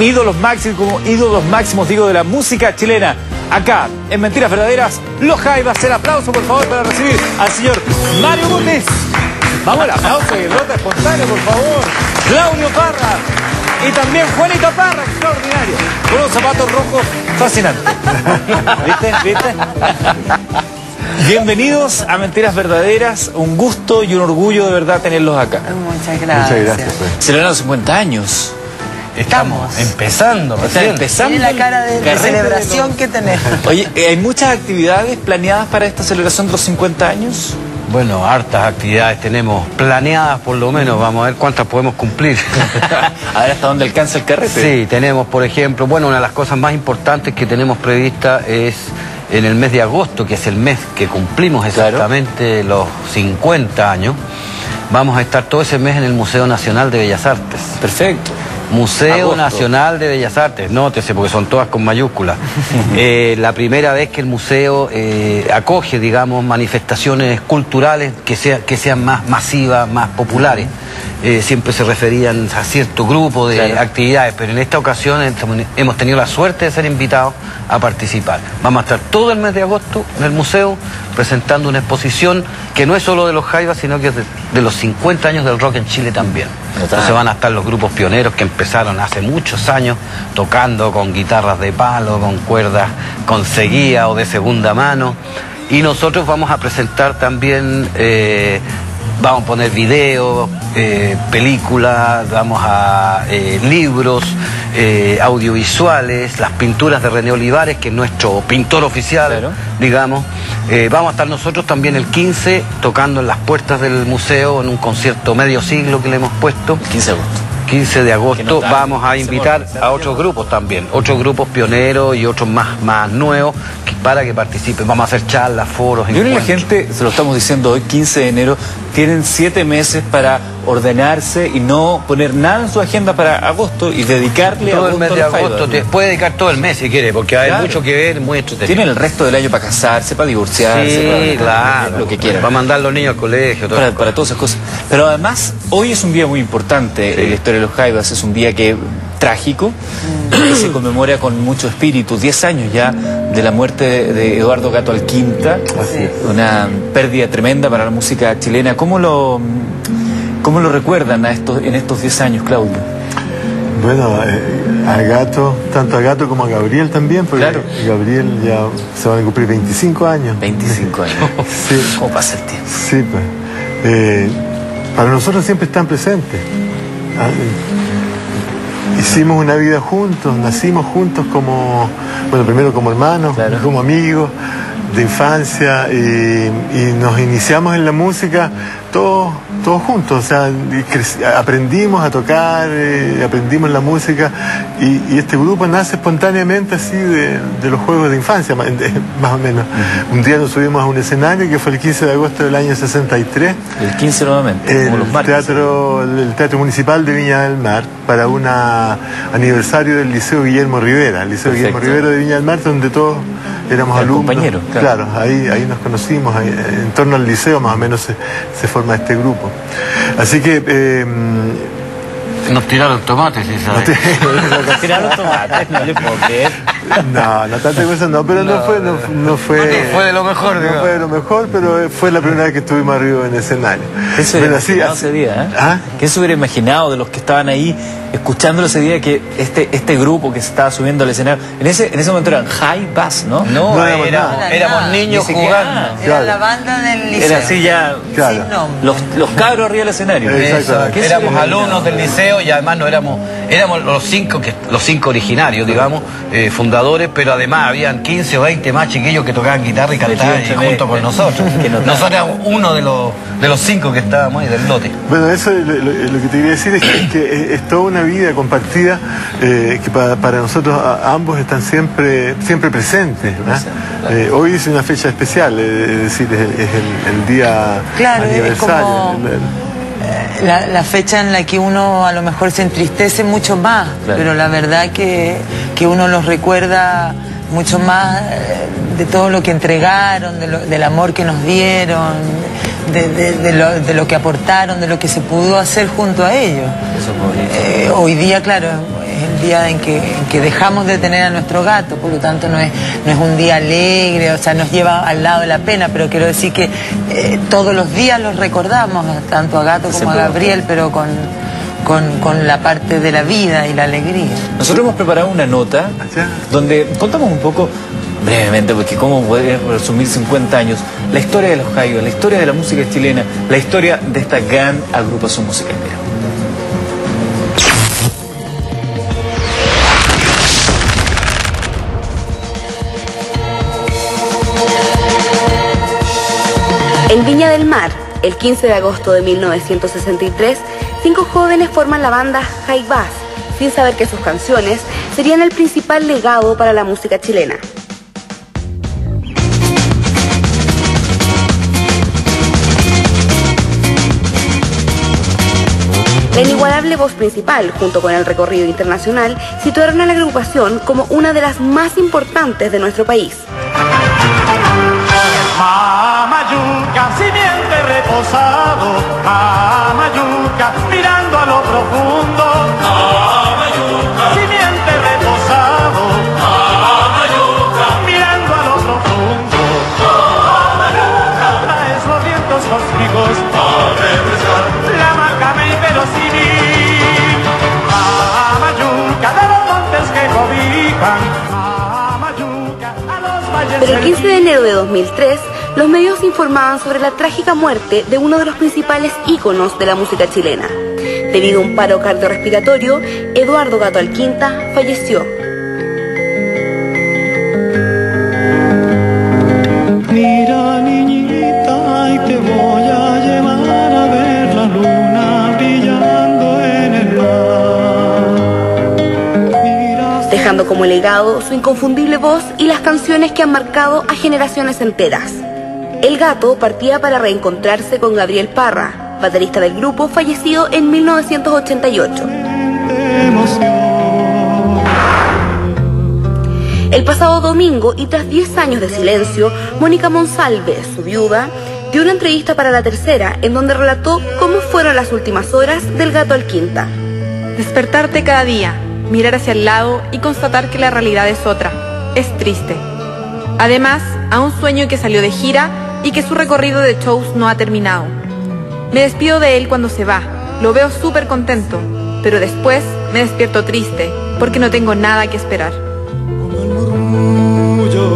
ídolos máximos, digo, de la música chilena. Acá, en Mentiras Verdaderas, Los Jaivas. El aplauso, por favor, para recibir al señor Mario Mutis. Vamos, el aplauso y el brote espontáneo, por favor. Claudio Parra. Y también Juanito Parra, extraordinario. Con unos zapatos rojos fascinantes. ¿Viste? Bienvenidos a Mentiras Verdaderas. Un gusto y un orgullo de verdad tenerlos acá. Muchas gracias. Muchas gracias. Celebrando 50 años. Estamos empezando recién. Tiene la cara de celebración que tenemos. Oye, ¿hay muchas actividades planeadas para esta celebración de los 50 años? Bueno, hartas actividades tenemos planeadas, por lo menos. Vamos a ver cuántas podemos cumplir. A ver hasta dónde alcanza el carrete. Sí, tenemos, por ejemplo, bueno, una de las cosas más importantes que tenemos prevista es en el mes de agosto, que es el mes que cumplimos exactamente los 50 años. Vamos a estar todo ese mes en el Museo Nacional de Bellas Artes. Perfecto. Museo Nacional de Bellas Artes, nótese porque son todas con mayúsculas. La primera vez que el museo acoge, digamos, manifestaciones culturales que sean más masivas, más populares. Siempre se referían a cierto grupo de actividades, pero en esta ocasión hemos tenido la suerte de ser invitados a participar. Vamos a estar todo el mes de agosto en el museo presentando una exposición que no es solo de los Jaivas, sino que es de los 50 años del rock en Chile también. Entonces van a estar los grupos pioneros que empezaron hace muchos años tocando con guitarras de palo, con cuerdas con seguía o de segunda mano. Y nosotros vamos a presentar también, vamos a poner videos, películas, vamos a libros, audiovisuales, las pinturas de René Olivares, que es nuestro pintor oficial, digamos. Vamos a estar nosotros también el 15 tocando en las puertas del museo en un concierto medio siglo que le hemos puesto. 15 de agosto. 15 de agosto vamos a invitar a otros grupos también, otros grupos pioneros y otros más nuevos para que participen. Vamos a hacer charlas, foros, yo creo que la gente, se lo estamos diciendo hoy, 15 de enero, tienen 7 meses para ordenarse y no poner nada en su agenda para agosto y dedicarle todo el mes de agosto. Te puede dedicar todo el mes si quiere, porque hay mucho que ver, muy entretenido. Tienen el resto del año para casarse, para divorciarse, para lo que quieran. Para mandar a los niños al colegio, para todas esas cosas. Pero además, hoy es un día muy importante en la historia de los Jaivas, es un día trágico, que se conmemora con mucho espíritu, 10 años ya de la muerte de Eduardo Gato Alquinta, una pérdida tremenda para la música chilena. ¿Cómo lo recuerdan en estos 10 años, Claudio? Bueno, a Gato, tanto a Gato como a Gabriel también, porque Gabriel ya se van a cumplir 25 años. 25 años. Sí. ¿Cómo pasa el tiempo? Sí, pues. Para nosotros siempre están presentes. Hicimos una vida juntos, nacimos juntos primero como hermanos, como amigos de infancia y nos iniciamos en la música todos juntos, o sea, aprendimos a tocar, aprendimos la música y este grupo nace espontáneamente así de los juegos de infancia, más o menos. Un día nos subimos a un escenario que fue el 15 de agosto del año 63. El 15 nuevamente, como los martes. El Teatro Municipal de Viña del Mar, para un aniversario del Liceo Guillermo Rivera, el Liceo Guillermo Rivera de Viña del Mar, donde todos éramos alumnos. Compañeros, claro, ahí nos conocimos, en torno al liceo más o menos se forma este grupo. Así que nos tiraron tomates, ¿sí sabes? Nos tiraron tomates, no le puedo creer. No tanta cosa no, pero no fue de lo mejor, no fue de lo mejor, pero fue la primera vez que estuvimos arriba en el escenario. ¿Qué se hubiera imaginado ese día? ¿Qué se hubiera imaginado de los que estaban ahí escuchándolo ese día, que este grupo que se estaba subiendo al escenario, en ese momento eran Jaivas, ¿no? No, éramos niños jugando. Era la banda del liceo. Era así ya, sin nombre. los cabros arriba del escenario. Éramos alumnos del liceo y además no éramos los cinco originarios, digamos, fundadores, pero además habían 15 o 20 más chiquillos que tocaban guitarra y cantaban junto con nosotros. Nosotros éramos uno de los 5 que estábamos ahí del lote. Bueno, eso lo que te quería decir es que es toda una vida compartida que para nosotros ambos están siempre presentes, ¿no? Hoy es una fecha especial, es decir, es el día aniversario. La fecha en la que uno a lo mejor se entristece mucho más, pero la verdad que uno los recuerda mucho más de todo lo que entregaron, del amor que nos dieron, de lo que aportaron, de lo que se pudo hacer junto a ellos. Hoy día, claro, es el días en que dejamos de tener a nuestro gato, por lo tanto no es un día alegre, o sea, nos lleva al lado de la pena, pero quiero decir que todos los días los recordamos, tanto a Gato como a Gabriel, pero con la parte de la vida y la alegría. Nosotros hemos preparado una nota donde contamos un poco, brevemente, porque cómo poder resumir 50 años, la historia de los Jaivas, la historia de la música chilena, la historia de esta gran agrupación musical. Mira. En Viña del Mar, el 15 de agosto de 1963, 5 jóvenes forman la banda Jaivas, sin saber que sus canciones serían el principal legado para la música chilena. La inigualable voz principal, junto con el recorrido internacional, situaron a la agrupación como una de las más importantes de nuestro país. Mamayuca, simiente reposado, Mamayuca, mirando a lo profundo, Mamayuca, simiente reposado, Mamayuca, mirando a lo profundo, Mamayuca, traes los vientos cósmicos, la macame y verosímil, Mamayuca, de los montes que cobijan, Mamayuca, a los valles. Pero el 15 de enero de 2003, los medios informaban sobre la trágica muerte de uno de los principales íconos de la música chilena. Debido a un paro cardiorrespiratorio, Eduardo Gato Alquinta falleció. Mira, niñita, y te voy a llevar a ver la luna brillando en el mar. Mira, Dejando como legado su inconfundible voz y las canciones que han marcado a generaciones enteras. El Gato partía para reencontrarse con Gabriel Parra, baterista del grupo fallecido en 1988. El pasado domingo, y tras 10 años de silencio, Mónica Monsalve, su viuda, dio una entrevista para La Tercera, en donde relató cómo fueron las últimas horas del Gato Alquinta. Despertarte cada día, mirar hacia el lado y constatar que la realidad es otra. Es triste. Además, a un sueño que salió de gira y que su recorrido de shows no ha terminado. Me despido de él cuando se va, lo veo súper contento, pero después me despierto triste, porque no tengo nada que esperar. como el murmullo,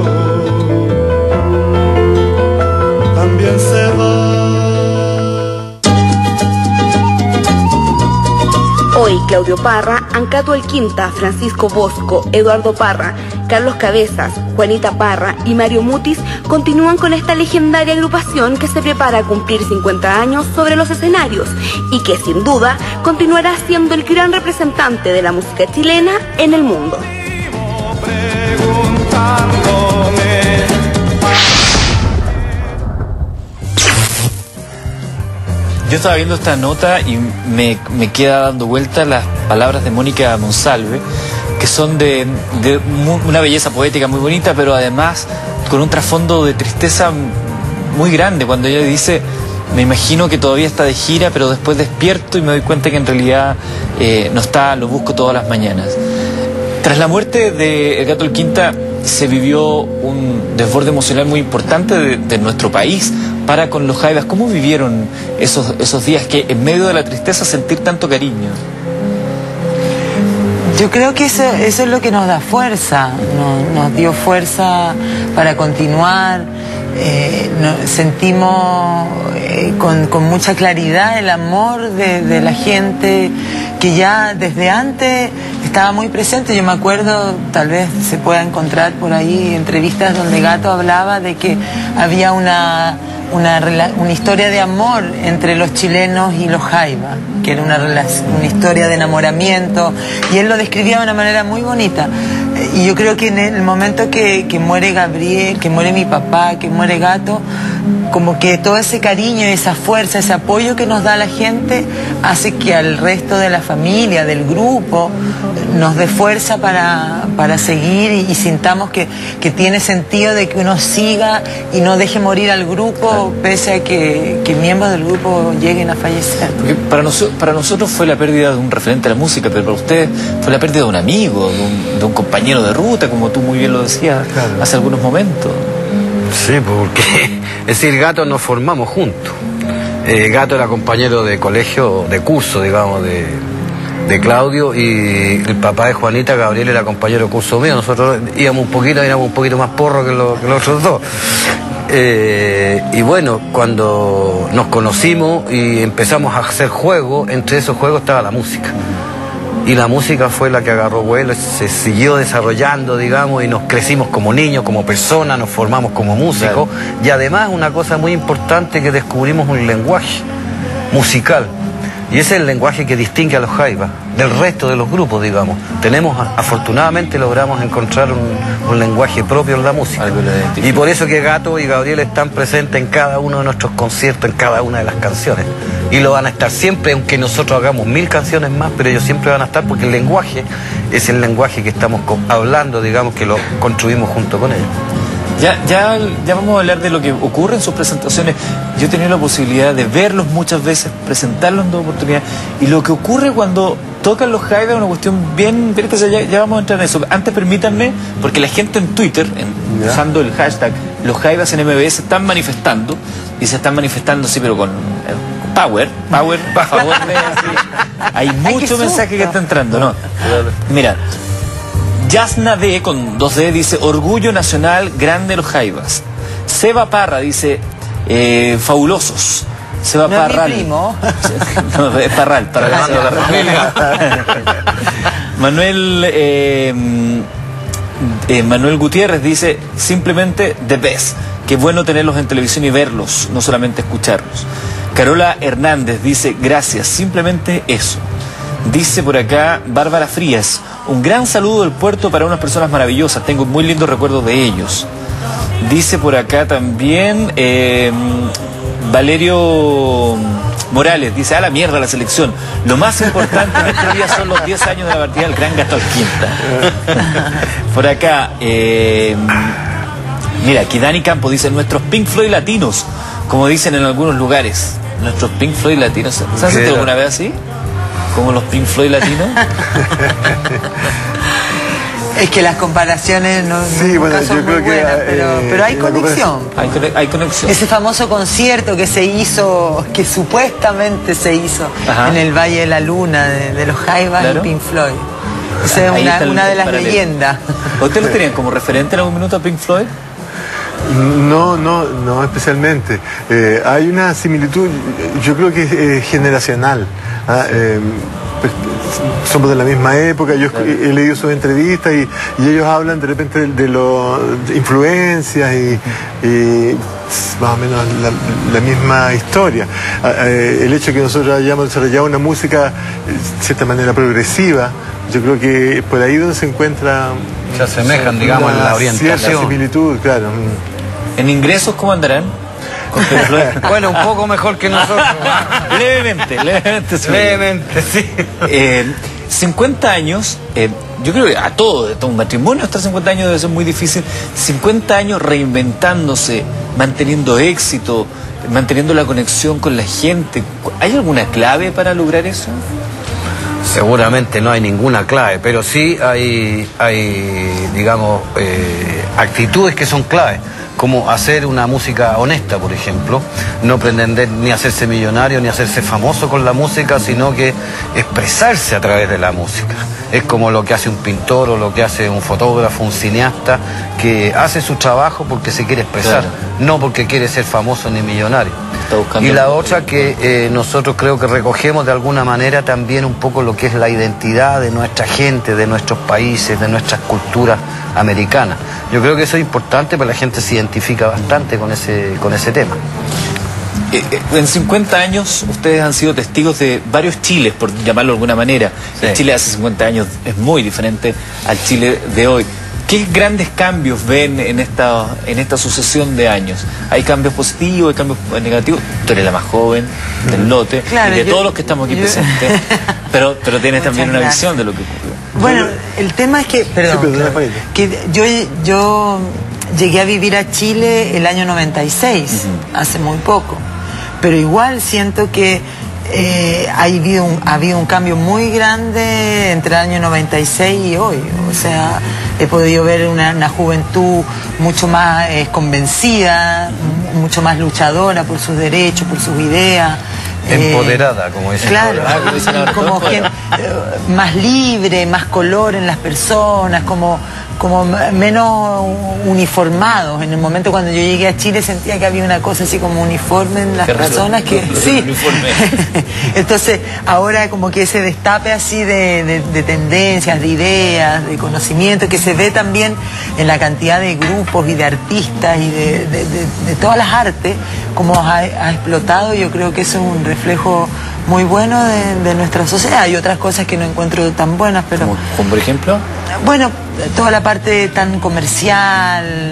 también se va. Hoy, Claudio Parra, Ancato Alquinta, Francisco Bosco, Eduardo Parra, Carlos Cabezas, Juanita Parra y Mario Mutis continúan con esta legendaria agrupación que se prepara a cumplir 50 años sobre los escenarios y que sin duda continuará siendo el gran representante de la música chilena en el mundo. Yo estaba viendo esta nota y me queda dando vuelta las palabras de Mónica Monsalve, que son de una belleza poética muy bonita, pero además con un trasfondo de tristeza muy grande, cuando ella dice: me imagino que todavía está de gira, pero después despierto y me doy cuenta que en realidad no está, lo busco todas las mañanas. Tras la muerte de El Gato Alquinta se vivió un desborde emocional muy importante de nuestro país para con los Jaivas. ¿Cómo vivieron esos días, que en medio de la tristeza sentir tanto cariño? Yo creo que eso es lo que nos da fuerza, nos dio fuerza para continuar. Sentimos con mucha claridad el amor de la gente, que ya desde antes estaba muy presente. Yo me acuerdo, tal vez se pueda encontrar por ahí entrevistas donde Gato hablaba de que había una historia de amor entre los chilenos y los Jaivas, que era una historia de enamoramiento, y él lo describía de una manera muy bonita. Y yo creo que en el momento que muere Gabriel, que muere mi papá, que muere Gato, como que todo ese cariño, esa fuerza, ese apoyo que nos da la gente hace que al resto de la familia, del grupo, nos dé fuerza para seguir y sintamos que tiene sentido de que uno siga y no deje morir al grupo pese a que miembros del grupo lleguen a fallecer. Porque para nosotros fue la pérdida de un referente a la música, pero para ustedes fue la pérdida de un amigo, de un compañero de ruta, como tú muy bien lo decías hace algunos momentos. Sí, porque es decir, Gato nos formamos juntos. Gato era compañero de colegio, de curso, digamos, de Claudio, y el papá de Juanita, Gabriel, era compañero de curso mío. Nosotros éramos un poquito más porro que los otros dos. Y bueno, cuando nos conocimos y empezamos a hacer juegos, entre esos juegos estaba la música. Y la música fue la que agarró vuelo, se siguió desarrollando, digamos, y nos crecimos como niños, como personas, nos formamos como músicos. Y además una cosa muy importante, que descubrimos un lenguaje musical. Y ese es el lenguaje que distingue a los Jaivas del resto de los grupos, digamos. Afortunadamente logramos encontrar un lenguaje propio en la música. Y por eso que Gato y Gabriel están presentes en cada uno de nuestros conciertos, en cada una de las canciones. Y lo van a estar siempre, aunque nosotros hagamos 1000 canciones más, pero ellos siempre van a estar, porque el lenguaje es el lenguaje que estamos hablando, digamos, que lo construimos junto con ellos. Ya vamos a hablar de lo que ocurre en sus presentaciones. Yo he tenido la posibilidad de verlos muchas veces, presentarlos en dos oportunidades, y lo que ocurre cuando tocan los Jaivas es una cuestión bien especial. Ya vamos a entrar en eso. Antes permítanme, porque la gente en Twitter, usando el hashtag los Jaivas en MBS, se están manifestando, y se están manifestando, sí, pero con power, a favor de... Hay mucho mensaje que está entrando, ¿no? Mira, Yasna D, con 2D, dice: orgullo nacional grande los Jaivas. Seba Parra dice: fabulosos. Seba Parral. Es mi primo. No, es Parral, para Manuel Gutiérrez dice: simplemente the best. Qué bueno tenerlos en televisión y verlos, no solamente escucharlos. Carola Hernández dice: gracias, simplemente eso. Dice por acá Bárbara Frías: un gran saludo del puerto para unas personas maravillosas, tengo muy lindos recuerdos de ellos. Dice por acá también Valerio Morales, dice: a la mierda la selección, lo más importante en este día son los 10 años de la partida del Gran Gato Alquinta. Por acá mira, aquí Dani Campo dice: nuestros Pink Floyd latinos, como dicen en algunos lugares. Nuestros Pink Floyd latinos, ¿se han sentido alguna vez así? ¿Como los Pink Floyd latinos? Es que las comparaciones no son muy buenas, pero hay conexión. Hay conexión. Ese famoso concierto que se hizo, que supuestamente se hizo en el Valle de la Luna de los Jaivas y Pink Floyd. Esa es una de las leyendas. ¿Ustedes lo tenían como referente en algún minuto a Pink Floyd? No especialmente. Hay una similitud, yo creo que es generacional. Pues, somos de la misma época, yo he leído sus entrevistas y ellos hablan de repente de influencias y más o menos la misma historia. El hecho de que nosotros hayamos desarrollado una música de cierta manera progresiva, yo creo que por ahí donde se encuentra... Se asemejan, digamos, en la orientación. Cierta similitud, claro. ¿En ingresos cómo andarán? Bueno, un poco mejor que nosotros. Levemente, sí. 50 años, yo creo que a todo un matrimonio hasta 50 años debe ser muy difícil. 50 años reinventándose, manteniendo éxito, manteniendo la conexión con la gente. ¿Hay alguna clave para lograr eso? Seguramente no hay ninguna clave, pero sí hay digamos, actitudes que son claves, como hacer una música honesta, por ejemplo, no pretender ni hacerse millonario ni hacerse famoso con la música, sino que expresarse a través de la música. Es como lo que hace un pintor o lo que hace un fotógrafo, un cineasta, que hace su trabajo porque se quiere expresar, no porque quiere ser famoso ni millonario. Y la otra que nosotros creo que recogemos de alguna manera también un poco lo que es la identidad de nuestra gente, de nuestros países, de nuestras culturas americanas. Yo creo que eso es importante, porque la gente se identifica bastante con ese tema. En 50 años ustedes han sido testigos de varios Chiles, por llamarlo de alguna manera. El Chile de hace 50 años es muy diferente al Chile de hoy. ¿Qué grandes cambios ven en esta sucesión de años? ¿Hay cambios positivos, hay cambios negativos? Tú eres la más joven del lote, claro, y de todos los que estamos aquí presentes, pero tienes también una visión de lo que ocurrió. Bueno, el tema es que, perdón, que yo llegué a vivir a Chile el año 96, hace muy poco, pero igual siento que ha habido un cambio muy grande entre el año 96 y hoy. O sea, he podido ver una juventud mucho más convencida, mucho más luchadora por sus derechos, por sus ideas. Empoderada, como dicen. Claro, como gente más libre, más color en las personas, como menos uniformados. En el momento cuando yo llegué a Chile sentía que había una cosa así como uniforme en las personas que sí. Entonces ahora como que ese destape así de tendencias, de ideas, de conocimiento, que se ve también en la cantidad de grupos y de artistas y de todas las artes, como ha explotado. Yo creo que eso es un reflejo muy bueno de nuestra sociedad. Hay otras cosas que no encuentro tan buenas, pero... ¿Como por ejemplo? Bueno, toda la parte tan comercial,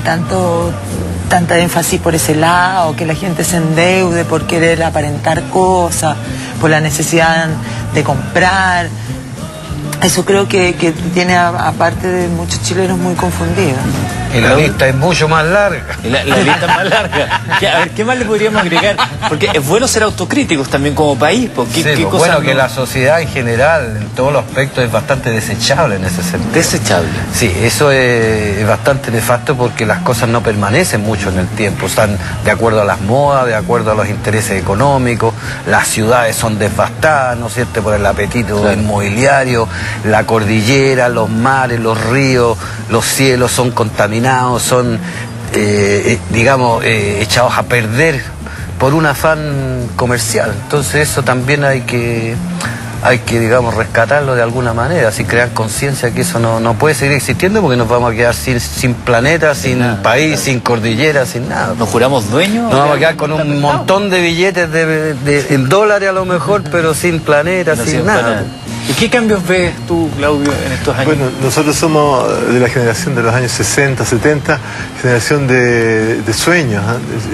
tanta énfasis por ese lado, que la gente se endeude por querer aparentar cosas, por la necesidad de comprar. Eso creo que tiene aparte de muchos chilenos muy confundidos. Y la lista es mucho más larga. La lista es más larga. A ver, ¿qué más le podríamos agregar? Porque es bueno ser autocríticos también como país. Bueno, que la sociedad en general, en todos los aspectos, es bastante desechable en ese sentido. ¿Desechable? Sí, eso es bastante nefasto porque las cosas no permanecen mucho en el tiempo. Están de acuerdo a las modas, de acuerdo a los intereses económicos. Las ciudades son devastadas, ¿no es cierto?, por el apetito inmobiliario. La cordillera, los mares, los ríos, los cielos son contaminados, son, digamos, echados a perder por un afán comercial. Entonces eso también hay que, digamos, rescatarlo de alguna manera, así crear conciencia que eso no puede seguir existiendo, porque nos vamos a quedar sin planeta, sin país, sin cordillera, sin nada. ¿Nos juramos dueños? Nos vamos a quedar con un montón de billetes en dólares a lo mejor, pero sin planeta, sin nada. ¿Y qué cambios ves tú, Claudio, en estos años? Bueno, nosotros somos de la generación de los años 60, 70, generación de sueños.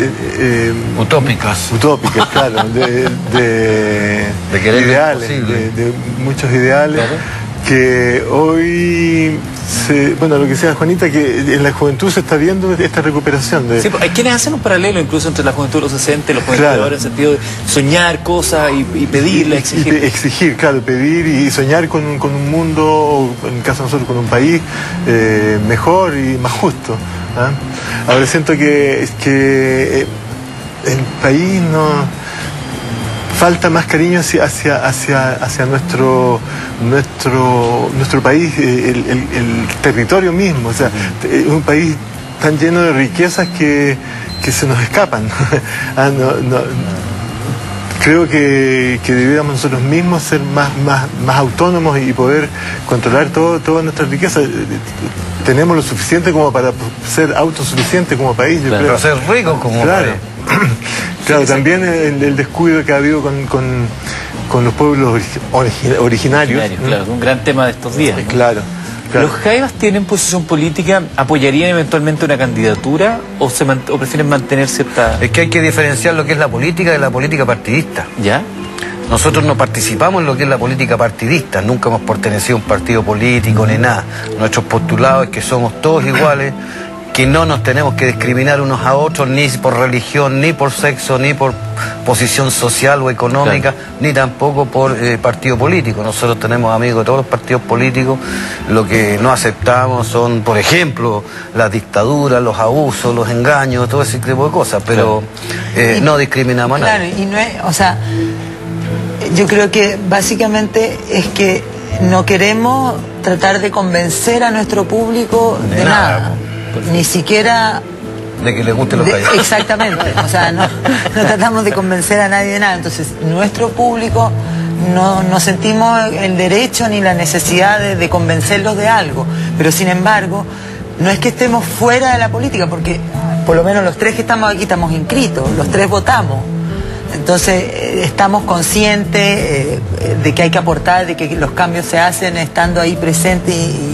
Utópicas. Utópicas, claro. De ideales, de muchos ideales. Claro. Que hoy, bueno, lo que decía Juanita, que en la juventud se está viendo esta recuperación. Sí, hay quienes hacen un paralelo incluso entre la juventud de los 60 y los jóvenes de ahora, en el sentido de soñar cosas y pedirle, exigir. Exigir, claro, pedir y soñar con un mundo, o en el caso de nosotros, con un país mejor y más justo. Ahora siento que el país falta más cariño hacia nuestro país, el territorio mismo. O sea, es un país tan lleno de riquezas que se nos escapan. Creo que debiéramos nosotros mismos ser más autónomos y poder controlar toda nuestra riqueza. Tenemos lo suficiente como para ser autosuficientes como país, yo creo. Para ser ricos como país. Claro, también el descuido que ha habido con los pueblos originarios. Claro, es un gran tema de estos días. Claro. ¿Los jaivas tienen posición política? ¿Apoyarían eventualmente una candidatura o prefieren mantener cierta...? Es que hay que diferenciar lo que es la política de la política partidista. ¿Ya? Nosotros no participamos en lo que es la política partidista, nunca hemos pertenecido a un partido político ni nada. Nuestros postulados es que somos todos iguales, que no nos tenemos que discriminar unos a otros, ni por religión, ni por sexo, ni por posición social o económica, ni tampoco por partido político. Nosotros tenemos amigos de todos los partidos políticos. Lo que no aceptamos son, por ejemplo, las dictaduras, los abusos, los engaños, todo ese tipo de cosas, pero no discriminamos a nadie. Claro, y no es, o sea, yo creo que básicamente es que no queremos tratar de convencer a nuestro público de nada. Ni siquiera de que les gusten los países. Exactamente, o sea, no tratamos de convencer a nadie de nada. Entonces, nuestro público no sentimos el derecho ni la necesidad de convencerlos de algo. Pero sin embargo, no es que estemos fuera de la política, porque por lo menos los tres que estamos aquí estamos inscritos, los tres votamos. Entonces estamos conscientes de que hay que aportar, de que los cambios se hacen estando ahí presentes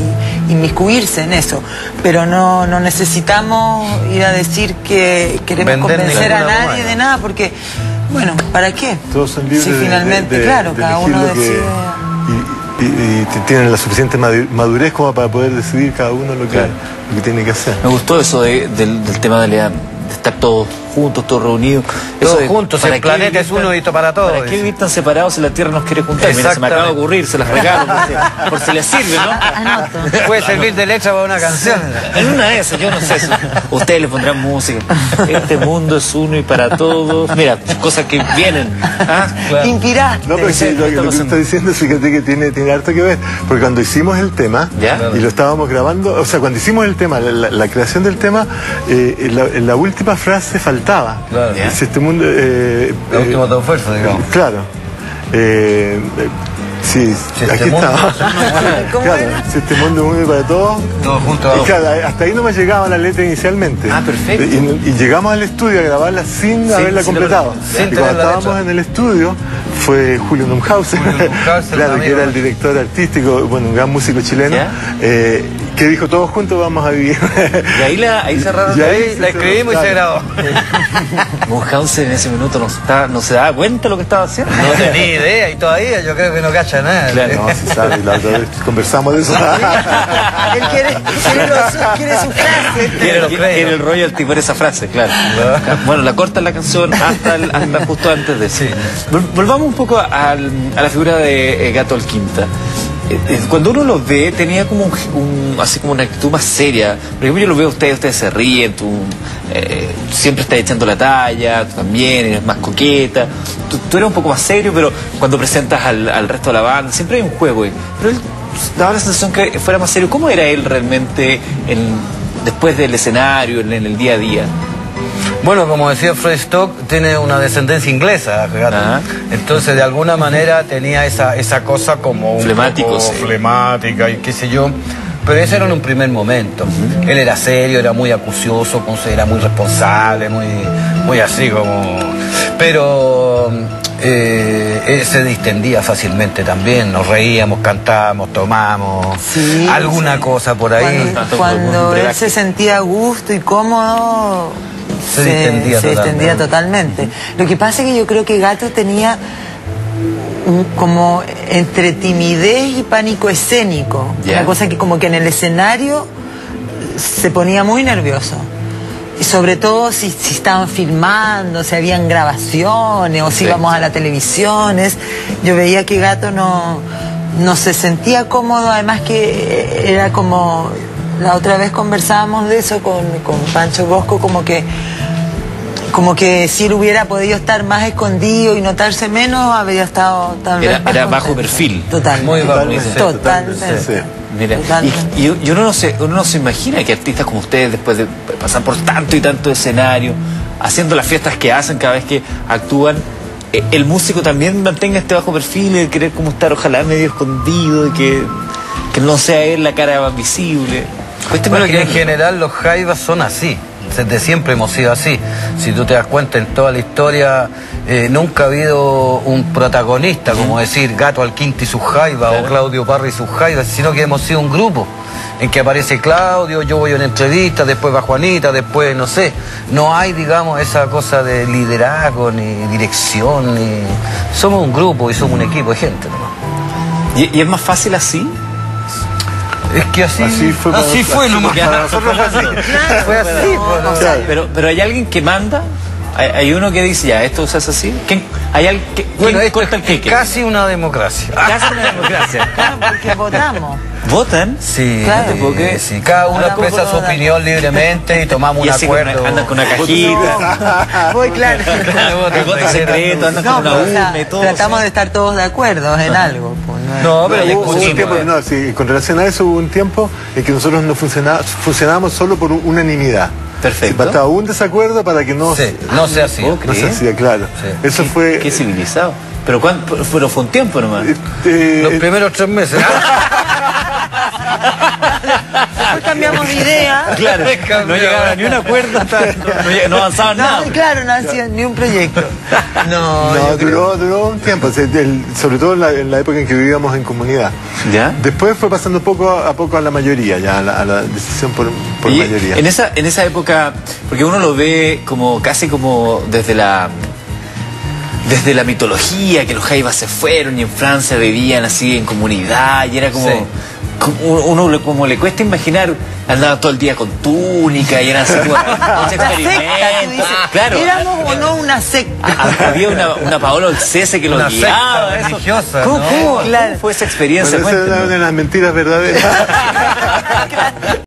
inmiscuirse en eso, pero no necesitamos ir a decir que queremos convencer a nadie de nada, porque, bueno, ¿para qué? Todos son libres si finalmente, claro, cada uno decide... Y tienen la suficiente madurez como para poder decidir cada uno lo que tiene que hacer. Me gustó eso del tema de estar todos juntos, todos reunidos. Todos juntos, el planeta es uno y para todos. ¿Para qué vivir tan separados si la Tierra nos quiere juntar? Mira, se me acaba de ocurrir, se las regalo por si les sirve, ¿no? Anoto. Puede servir de letra para una canción. En una de esas, yo no sé. Ustedes le pondrán música. Este mundo es uno y para todos. Mira, cosas que vienen. ¿Ah? Claro. Inspiraste. No, pero lo que tú estás diciendo, fíjate que tiene harto que ver. Porque cuando hicimos el tema, y lo estábamos grabando, o sea, cuando hicimos el tema, la creación del tema, la última frase faltaba. Claro. Si este mundo... el último de esfuerzo, digamos. Claro. Sí, si aquí este estaba. Claro, si este mundo es uno para todos. Todos juntos. Y claro, hasta ahí no me llegaba la letra inicialmente. Ah, perfecto. Y llegamos al estudio a grabarla sin haberla completado. Y cuando estábamos en el estudio, fue Julio Numhausen, claro, que era el director artístico, bueno, un gran músico chileno, que dijo, todos juntos vamos a vivir. Y ahí cerraron. Y ahí la escribimos y se grabó. Numhausen en ese minuto no se daba cuenta de lo que estaba haciendo. No tenía idea y todavía yo creo que no cacha nada. Claro. No, se sabe, la otra vez conversamos de eso. Él quiere su frase. Quiere el royalty por esa frase, claro. Bueno, la corta la canción hasta justo antes de eso. Sí. Volvamos un poco a la figura de Gato Alquinta. Cuando uno lo ve, tenía como así como una actitud más seria. Por ejemplo, yo lo veo a ustedes se ríen, tú siempre estás echando la talla, tú también eres más coqueta. Tú eres un poco más serio, pero cuando presentas al resto de la banda, siempre hay un juego. Pero él daba la sensación que fuera más serio. ¿Cómo era él realmente después del escenario, en el día a día? Bueno, como decía Fred Stock, tiene una descendencia inglesa, Gato. Entonces, de alguna manera tenía esa cosa como flemático, flemática y qué sé yo. Pero ese era en un primer momento. Él era serio, era muy acucioso, era muy responsable, muy así como... Pero él se distendía fácilmente también. Nos reíamos, cantábamos, tomamos, alguna cosa por ahí. Cuando él se sentía a gusto y cómodo... Se distendía totalmente. Lo que pasa es que yo creo que Gato tenía como entre timidez y pánico escénico. Una cosa que como que en el escenario se ponía muy nervioso. Y sobre todo si estaban filmando, si habían grabaciones o si íbamos a la televisión. Yo veía que Gato no se sentía cómodo, además que era como... La otra vez conversábamos de eso con Pancho Bosco, como que si él hubiera podido estar más escondido y notarse menos, habría estado también era bajo perfil. Totalmente. Muy bajo. Totalmente. Mira, y uno no se imagina que artistas como ustedes, después de pasar por tanto y tanto escenario, haciendo las fiestas que hacen cada vez que actúan, el músico también mantenga este bajo perfil, de querer como estar ojalá medio escondido, de que no sea él la cara más visible. Bueno, que en general los jaivas son así. Desde siempre hemos sido así. Si tú te das cuenta, en toda la historia nunca ha habido un protagonista, como decir Gato Alquinta y sus jaivas, o Claudio Parra y sus jaivas, sino que hemos sido un grupo en que aparece Claudio, yo voy a una entrevista, después va Juanita, después no sé. No hay, digamos, esa cosa de liderazgo, ni dirección, ni... Somos un grupo y somos un equipo de gente, ¿no? ¿Y es más fácil así? Es que así fue nomás. Para nosotros fue así. Fue así. Pero hay alguien que manda. Hay uno que dice, ya, esto se hace así. ¿Hay alguien que corta el queque? Casi una democracia. Casi una democracia. Claro, porque votamos. ¿Votan? Sí, claro. Sí. Cada uno expresa su opinión libremente y tomamos un acuerdo. Andan con una cajita. Muy claro. El voto secreto, andan con una urna y todo. Tratamos de estar todos de acuerdo en algo. No, pero hubo un tiempo, con relación a eso hubo un tiempo en que nosotros no funcionábamos solo por unanimidad. Perfecto. Si faltaba un desacuerdo para que no se hacía. No se hacía, claro. Sí. Eso fue... Qué civilizado. Pero fue un tiempo nomás. Los primeros 3 meses. cambiamos de idea. Claro, no llegaban a ni un acuerdo, no avanzaban nada. Claro, no hacían ni un proyecto. No, duró un tiempo, sobre todo en la época en que vivíamos en comunidad. ¿Ya? Después fue pasando poco a la mayoría, ya a la decisión por mayoría. En esa época, porque uno lo ve como casi como desde la mitología, que los Jaivas se fueron y en Francia vivían así en comunidad, y era como... Sí. Uno como le cuesta imaginar, andaban todo el día con túnica y eran así como muchos experimentos. Claro. ¿Éramos o no una secta? Había una Paola Olcese que los guiaba. Religiosa, ¿Cómo fue esa experiencia? Bueno, esa es una de las mentiras verdaderas.